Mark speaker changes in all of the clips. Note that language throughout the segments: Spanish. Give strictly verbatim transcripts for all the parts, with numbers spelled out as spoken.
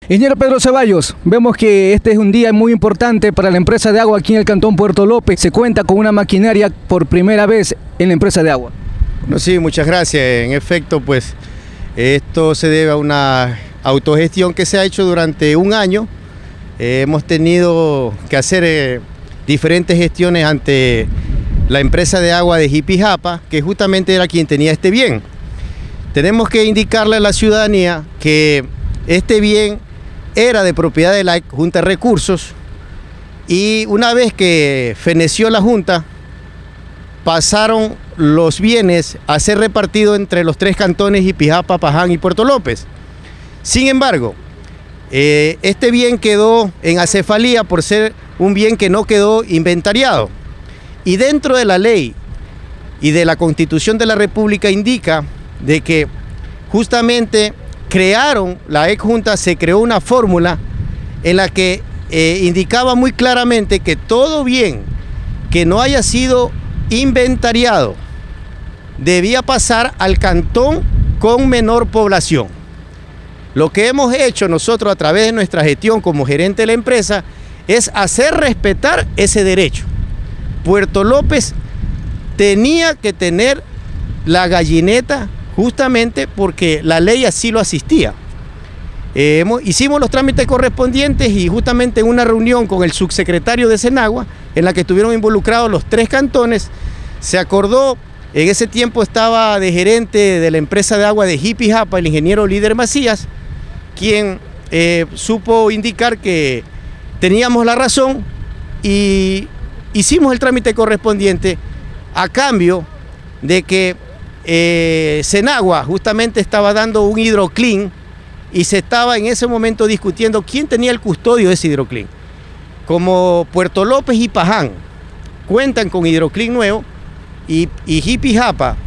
Speaker 1: Ingeniero Pedro Ceballos, vemos que este es un día muy importante para la empresa de agua aquí en el cantón Puerto López. Se cuenta con una maquinaria por primera vez en la empresa de agua.
Speaker 2: Bueno, sí, muchas gracias. En efecto, pues esto se debe a una autogestión que se ha hecho durante un año. Eh, hemos tenido que hacer eh, diferentes gestiones ante la empresa de agua de Jipijapa, que justamente era quien tenía este bien. Tenemos que indicarle a la ciudadanía que este bien era de propiedad de la Junta de Recursos y una vez que feneció la Junta, pasaron los bienes a ser repartidos entre los tres cantones Jipijapa, Paján y Puerto López. Sin embargo, eh, este bien quedó en acefalía por ser un bien que no quedó inventariado. Y dentro de la ley y de la Constitución de la República indica de que justamente crearon, la ex Junta se creó una fórmula en la que eh, indicaba muy claramente que todo bien que no haya sido inventariado debía pasar al cantón con menor población. Lo que hemos hecho nosotros a través de nuestra gestión como gerente de la empresa es hacer respetar ese derecho. Puerto López tenía que tener la gallineta justamente porque la ley así lo asistía. Eh, hemos, hicimos los trámites correspondientes y justamente en una reunión con el subsecretario de Senagua, en la que estuvieron involucrados los tres cantones, se acordó, en ese tiempo estaba de gerente de la empresa de agua de Jipijapa, el ingeniero Líder Macías, quien eh, supo indicar que teníamos la razón y hicimos el trámite correspondiente a cambio de que Eh, Senagua justamente estaba dando un hidroclin y se estaba en ese momento discutiendo quién tenía el custodio de ese hidroclin. Como Puerto López y Paján cuentan con hidroclin nuevo y, y Jipijapa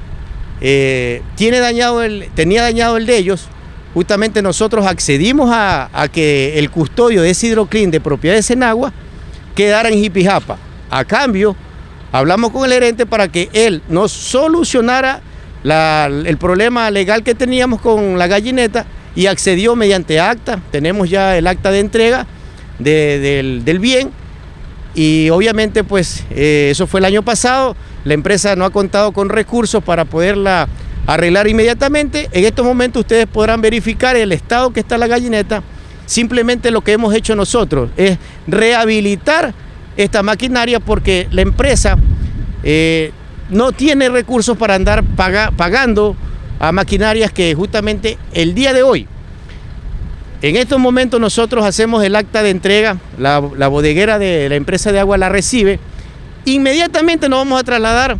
Speaker 2: eh, tiene dañado el, tenía dañado el de ellos, justamente nosotros accedimos a, a que el custodio de ese hidroclin de propiedad de Senagua quedara en Jipijapa. A cambio, hablamos con el gerente para que él nos solucionara La, el problema legal que teníamos con la gallineta y accedió mediante acta. Tenemos ya el acta de entrega de, del, del bien y obviamente pues eh, eso fue el año pasado. La empresa no ha contado con recursos para poderla arreglar inmediatamente. En estos momentos ustedes podrán verificar el estado que está la gallineta. Simplemente lo que hemos hecho nosotros es rehabilitar esta maquinaria porque la empresa eh, no tiene recursos para andar paga, pagando a maquinarias que justamente el día de hoy, en estos momentos nosotros hacemos el acta de entrega, la, la bodeguera de la empresa de agua la recibe, inmediatamente nos vamos a trasladar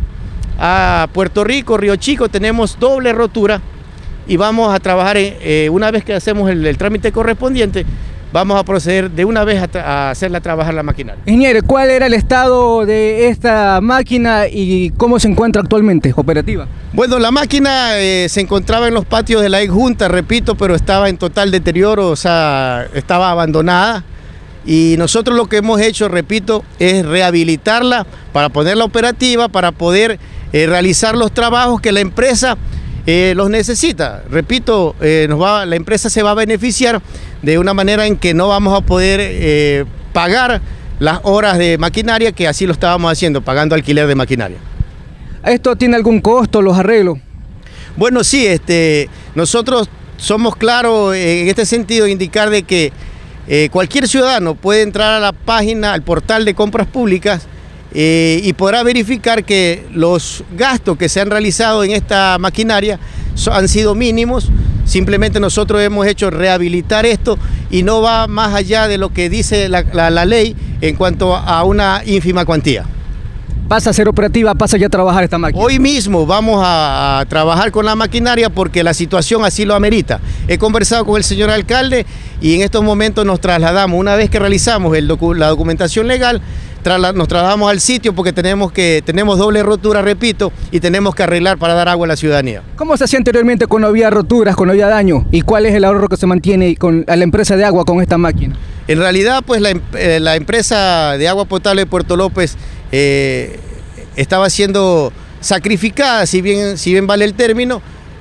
Speaker 2: a Puerto Rico, Río Chico, tenemos doble rotura y vamos a trabajar, en, eh, una vez que hacemos el, el trámite correspondiente, vamos a proceder de una vez a, a hacerla trabajar la maquinaria.
Speaker 1: Ingeniero, ¿cuál era el estado de esta máquina y cómo se encuentra actualmente operativa?
Speaker 2: Bueno, la máquina eh, se encontraba en los patios de la ex Junta, repito, pero estaba en total deterioro, o sea, estaba abandonada. Y nosotros lo que hemos hecho, repito, es rehabilitarla para ponerla operativa, para poder eh, realizar los trabajos que la empresa Eh, los necesita. Repito, eh, nos va, la empresa se va a beneficiar de una manera en que no vamos a poder eh, pagar las horas de maquinaria que así lo estábamos haciendo, pagando alquiler de maquinaria.
Speaker 1: ¿Esto tiene algún costo, los arreglos?
Speaker 2: Bueno, sí, este, nosotros somos claros en este sentido, indicar de que eh, cualquier ciudadano puede entrar a la página, al portal de compras públicas, Eh, y podrá verificar que los gastos que se han realizado en esta maquinaria so, han sido mínimos. Simplemente nosotros hemos hecho rehabilitar esto y no va más allá de lo que dice la, la, la ley en cuanto a una ínfima cuantía.
Speaker 1: ¿Pasa a ser operativa, pasa ya a trabajar esta máquina?
Speaker 2: Hoy mismo vamos a, a trabajar con la maquinaria porque la situación así lo amerita. He conversado con el señor alcalde y en estos momentos nos trasladamos, una vez que realizamos el docu la documentación legal, nos trasladamos al sitio porque tenemos, que, tenemos doble rotura, repito, y tenemos que arreglar para dar agua a la ciudadanía.
Speaker 1: ¿Cómo se hacía anteriormente cuando había roturas, cuando había daño? ¿Y cuál es el ahorro que se mantiene con a la empresa de agua con esta máquina?
Speaker 2: En realidad, pues la, eh, la empresa de agua potable de Puerto López eh, estaba siendo sacrificada, si bien, si bien vale el término,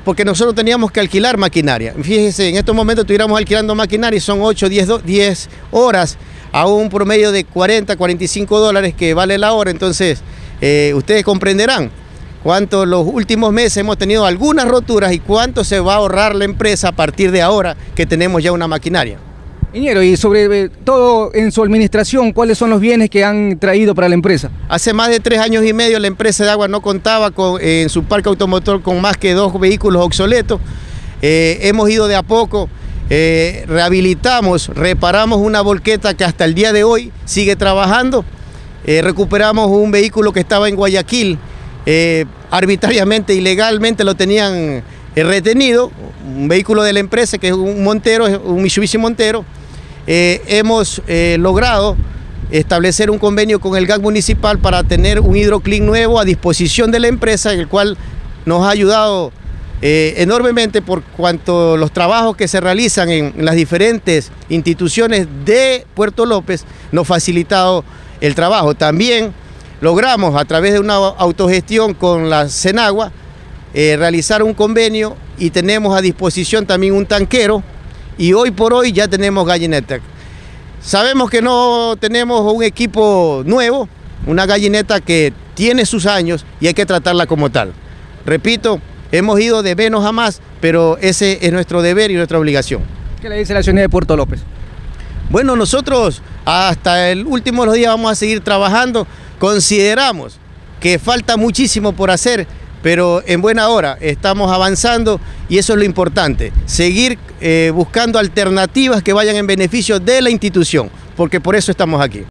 Speaker 2: porque nosotros teníamos que alquilar maquinaria. Fíjese, en estos momentos estuviéramos alquilando maquinaria y son ocho, diez horas a un promedio de cuarenta, cuarenta y cinco dólares que vale la hora. Entonces, eh, ustedes comprenderán cuánto los últimos meses hemos tenido algunas roturas y cuánto se va a ahorrar la empresa a partir de ahora que tenemos ya una maquinaria.
Speaker 1: Ingeniero, y sobre todo en su administración, ¿cuáles son los bienes que han traído para la empresa?
Speaker 2: Hace más de tres años y medio la empresa de agua no contaba con, en su parque automotor con más que dos vehículos obsoletos. Eh, hemos ido de a poco, eh, rehabilitamos, reparamos una volqueta que hasta el día de hoy sigue trabajando. Eh, recuperamos un vehículo que estaba en Guayaquil, eh, arbitrariamente, ilegalmente lo tenían eh, retenido, un vehículo de la empresa que es un Montero, un Mitsubishi Montero. Eh, hemos eh, logrado establecer un convenio con el G A C municipal para tener un hidroclin nuevo a disposición de la empresa, el cual nos ha ayudado eh, enormemente por cuanto los trabajos que se realizan en, en las diferentes instituciones de Puerto López nos ha facilitado el trabajo. También logramos a través de una autogestión con la Senagua eh, realizar un convenio y tenemos a disposición también un tanquero. Y hoy por hoy ya tenemos gallineta. Sabemos que no tenemos un equipo nuevo, una gallineta que tiene sus años y hay que tratarla como tal. Repito, hemos ido de menos a más, pero ese es nuestro deber y nuestra obligación.
Speaker 1: ¿Qué le dice la ciudadanía de Puerto López?
Speaker 2: Bueno, nosotros hasta el último de los días vamos a seguir trabajando. Consideramos que falta muchísimo por hacer, pero en buena hora estamos avanzando y eso es lo importante, seguir eh, buscando alternativas que vayan en beneficio de la institución, porque por eso estamos aquí.